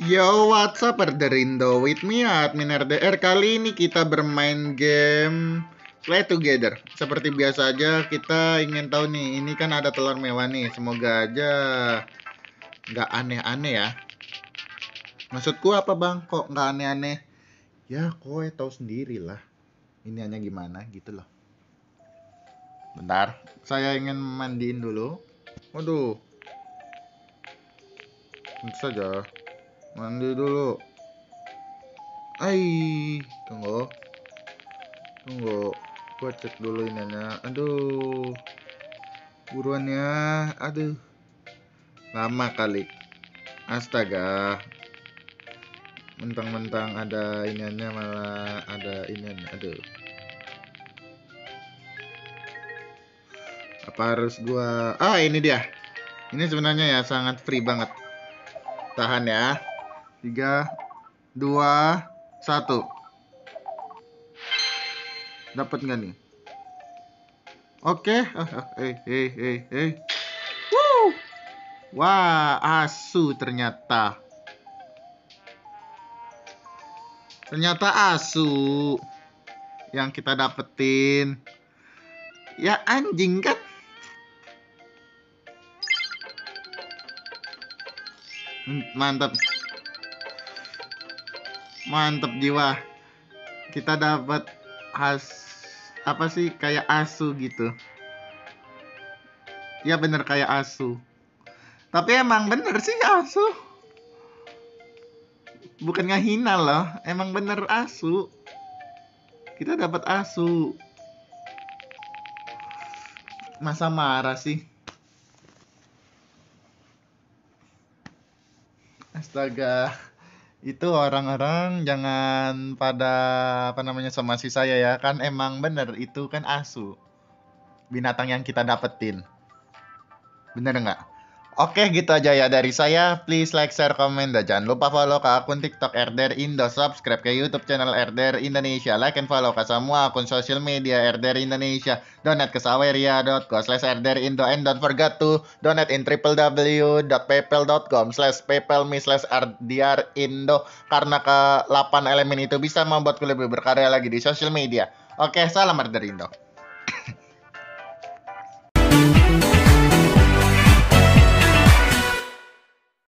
Yo, what's up, Erderindo? With me, admin RDR. Kali ini kita bermain game Play Together. Seperti biasa aja, kita ingin tahu nih, ini kan ada telur mewah nih. Semoga aja nggak aneh-aneh ya. Maksudku apa bang? Kok nggak aneh-aneh? Ya, kowe tahu sendiri lah. Ini hanya gimana gitu loh. Bentar, saya ingin mandiin dulu. Waduh, tentu saja. Mandi dulu. Tunggu. Gua cek dulu ininya. Aduh, buruannya. Aduh, lama kali. Astaga. Mentang-mentang ada ininya malah ada ininya. Aduh. Apa harus gua? Ini dia. Ini sebenarnya ya sangat free banget. Tahan ya. 3, 2, 1. Dapat nggak nih? Oke. Woo! Wah, asu ternyata. Ternyata asu yang kita dapetin. Ya anjing kan? Mantap. Mantap jiwa. Kita dapat apa sih, kayak asu gitu. Ya bener kayak asu. Tapi emang bener sih asu. Bukan ngehina loh, emang bener asu. Kita dapat asu. Masa marah sih? Astaga. Itu orang-orang jangan pada somasi saya ya. Kan emang bener itu kan asu. Binatang yang kita dapetin. Bener nggak? Oke, gitu aja ya dari saya. Please like, share, komen, dan jangan lupa follow ke akun TikTok RDR Indo, subscribe ke YouTube channel RDR Indonesia, like and follow ke semua akun sosial media RDR Indonesia, donate ke saweria.co/RDR Indo, and don't forget to donate in www.paypal.com/paypalme/RDR Indo, karena ke 8 elemen itu bisa membuatku lebih berkarya lagi di sosial media. Oke, salam RDR Indo.